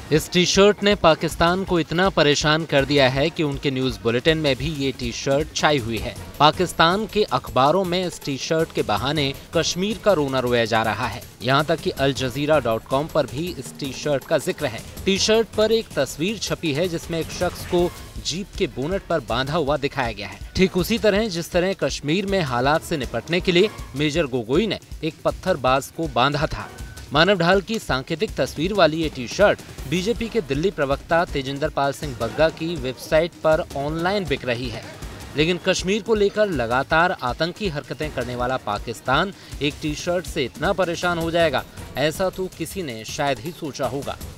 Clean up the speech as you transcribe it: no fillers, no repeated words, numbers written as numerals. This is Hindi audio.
इस टी शर्ट ने पाकिस्तान को इतना परेशान कर दिया है कि उनके न्यूज बुलेटिन में भी ये टी शर्ट छाई हुई है। पाकिस्तान के अखबारों में इस टी शर्ट के बहाने कश्मीर का रोना रोया जा रहा है। यहाँ तक कि अलजजीरा.com पर भी इस टी शर्ट का जिक्र है। टी शर्ट पर एक तस्वीर छपी है जिसमें एक शख्स को जीप के बोनट पर बांधा हुआ दिखाया गया है। ठीक उसी तरह जिस तरह कश्मीर में हालात से निपटने के लिए मेजर गोगोई ने एक पत्थरबाज को बांधा था। मानव ढाल की सांकेतिक तस्वीर वाली ये टी शर्ट बीजेपी के दिल्ली प्रवक्ता तेजिंदर पाल सिंह बग्गा की वेबसाइट पर ऑनलाइन बिक रही है। लेकिन कश्मीर को लेकर लगातार आतंकी हरकतें करने वाला पाकिस्तान एक टी शर्ट से इतना परेशान हो जाएगा, ऐसा तो किसी ने शायद ही सोचा होगा।